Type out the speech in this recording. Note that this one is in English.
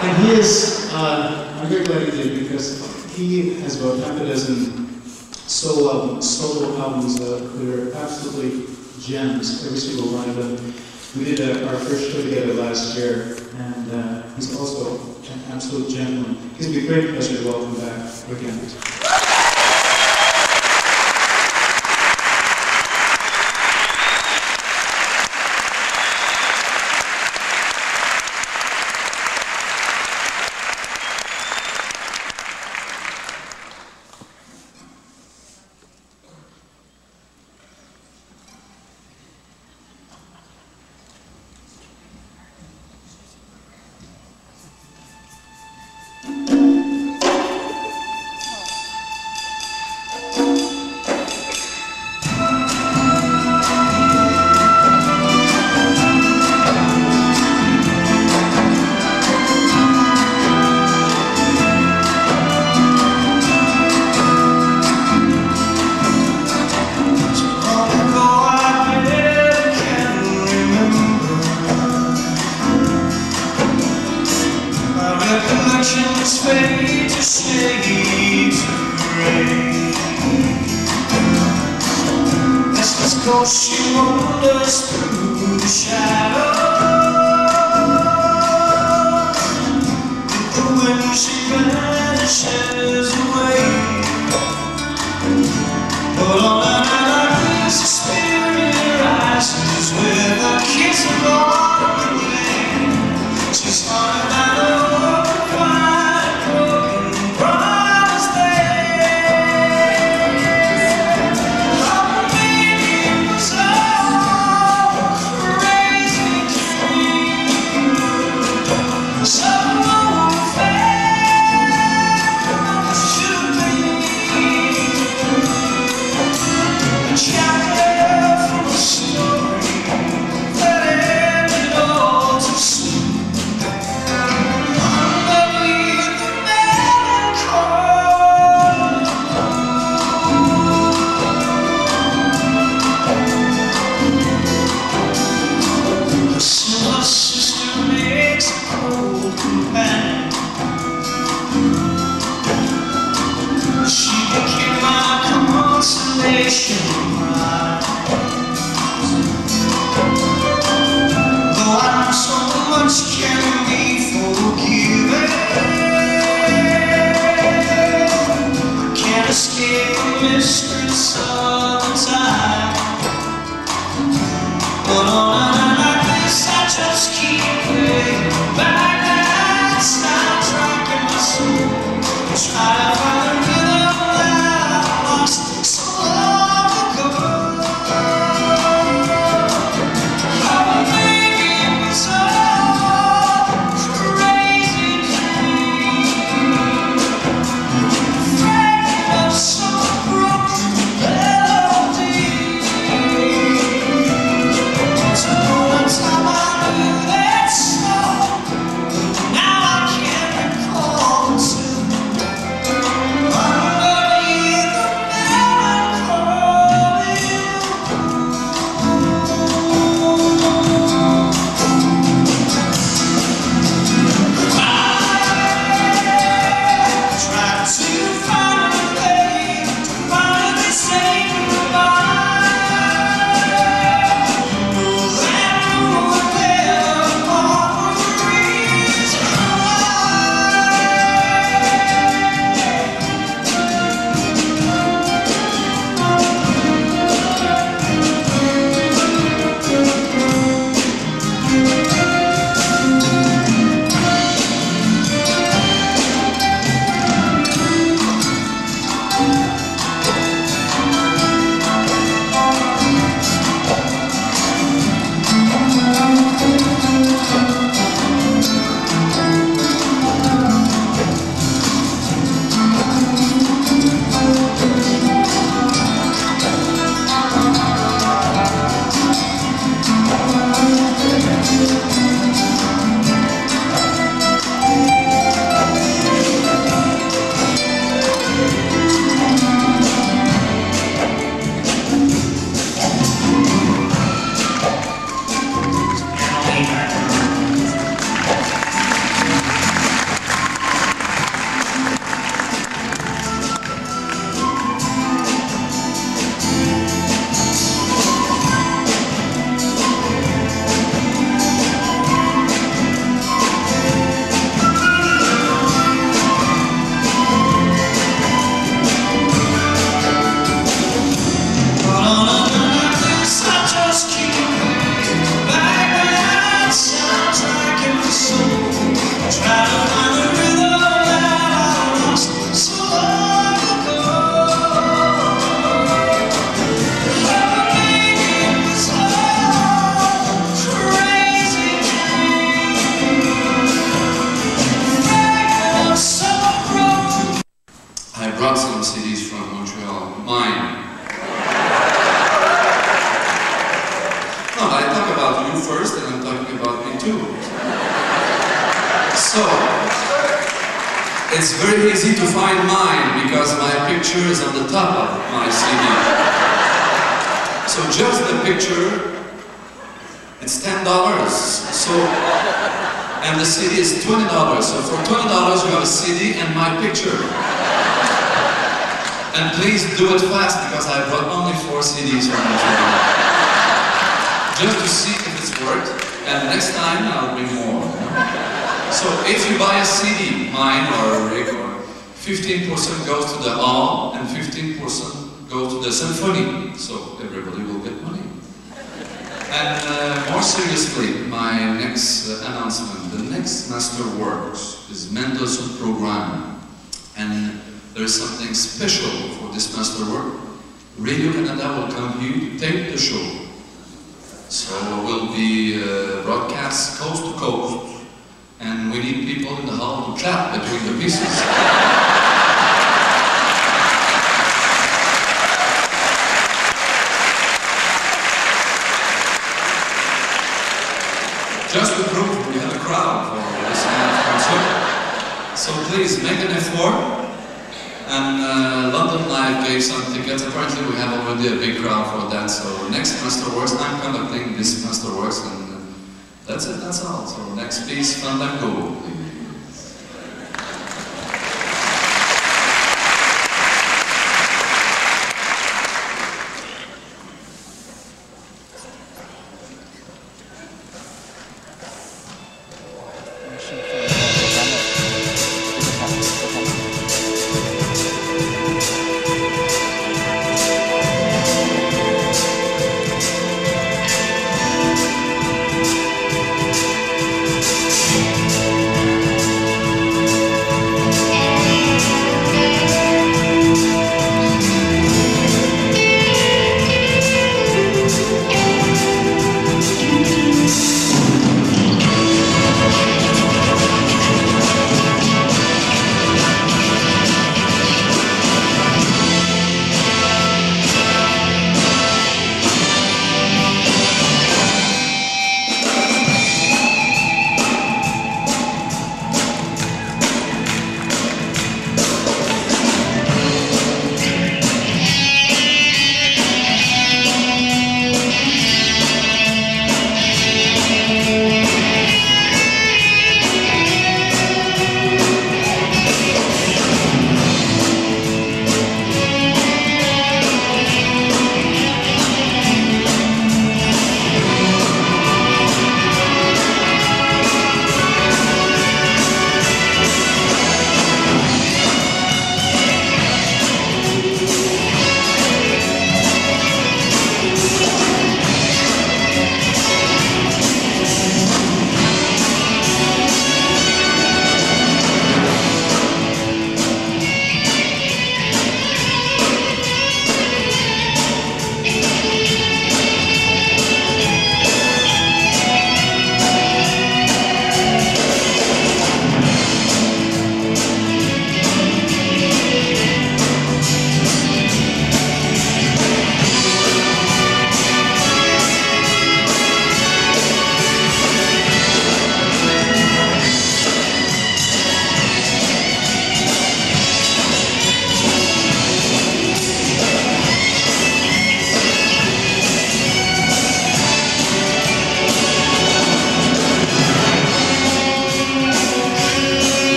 And he is, I'm very glad he did, because he has about half a dozen solo albums that are absolutely gems, every single one of them. We did our first show together last year, and he's also an absolute gentleman. It's going to be a great pleasure to welcome back again. She wanders through the shadows. When she vanishes away, but all night the spirit rises with a kiss of morning. She's hard out of quiet, broken promise there. Oh, maybe it was all crazy. talking about me too. So, it's very easy to find mine because my picture is on the top of my CD. So just the picture, it's $10. So, and the CD is $20. So for $20 you have a CD and my picture. And please do it fast because I brought only 4 CDs from Nigeria. Just to see if it's worked, and next time I'll bring more. So if you buy a CD, mine or Rik, 15% goes to the hall and 15% goes to the symphony. So everybody will get money. And more seriously, my next announcement, the next masterworks is Mendelssohn program. And there is something special for this masterwork. Radio Canada will come here to tape the show. So it will be broadcast coast to coast. And we need people in the hall to clap between the pieces. Just to prove we have a crowd for this kind of concert. So please make an effort. And London Live gave some tickets. Apparently we have already a big crowd for that. So next Masterworks, I'm conducting this Masterworks, and that's it, that's all. So next piece, Fandango, please.